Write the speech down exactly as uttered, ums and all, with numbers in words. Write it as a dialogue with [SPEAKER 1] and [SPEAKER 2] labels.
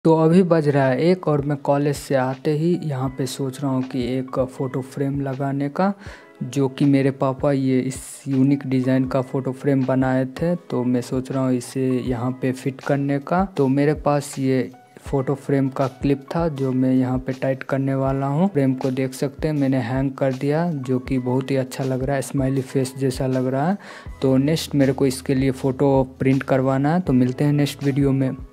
[SPEAKER 1] तो अभी बज रहा है एक और मैं कॉलेज से आते ही यहाँ पे सोच रहा हूँ कि एक फ़ोटो फ्रेम लगाने का, जो कि मेरे पापा ये इस यूनिक डिज़ाइन का फ़ोटो फ्रेम बनाए थे। तो मैं सोच रहा हूँ इसे यहाँ पे फिट करने का। तो मेरे पास ये फ़ोटो फ्रेम का क्लिप था जो मैं यहाँ पे टाइट करने वाला हूँ। फ्रेम को देख सकते हैं मैंने हैंग कर दिया, जो कि बहुत ही अच्छा लग रहा है, स्माइली फेस जैसा लग रहा है। तो नेक्स्ट मेरे को इसके लिए फ़ोटो प्रिंट करवाना है। तो मिलते हैं नेक्स्ट वीडियो में।